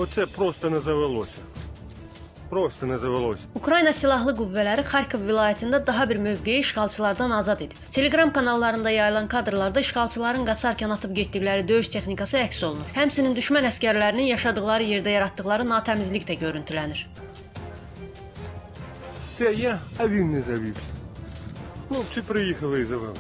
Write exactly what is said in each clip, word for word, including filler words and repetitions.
оце просто не завелося. Просто ne zavелося. Ukrayna Silahlı Qüvvələri Xarkov vilayətində daha bir mövqeyi işğalçılardan azad edib. Telegram kanallarında yayılan kadrlarda işğalçıların qaçarkən atıb getdikləri döyüş texnikası əks olunur. Həmçinin düşmən əskərlərinin yaşadıkları yerdə yaratdıkları natəmizlik də görüntülənir. Все я, а він не завівся. Хлопці приїхали і завели.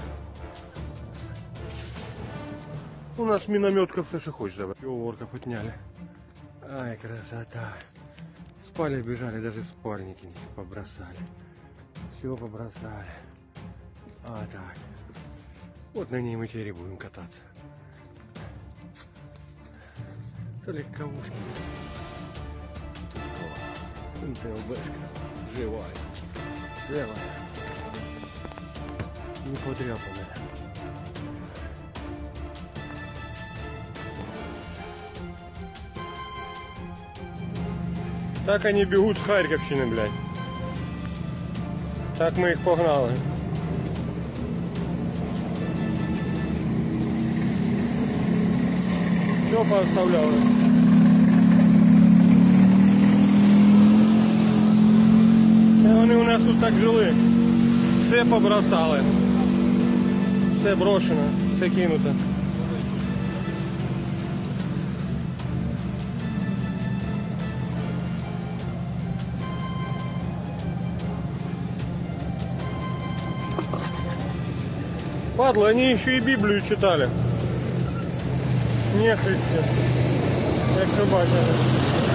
У нас мінометка все, що хочеш завели. Його орков отняли. Ай, красота. Спали, бежали, даже спальники побросали. Все побросали. А так. Вот на ней мы теперь и будем кататься. То легковушки. МТЛБшка. Живая. Целая. Не подряпанная. Так они бегут с Харьковщины, блядь. Так мы их погнали. Все пооставляли. І вони у нас тут так жили. Все побросали. Все брошено, все кинуто. Падлы, они еще и Библию читали. Не Христе. Як ви бачили.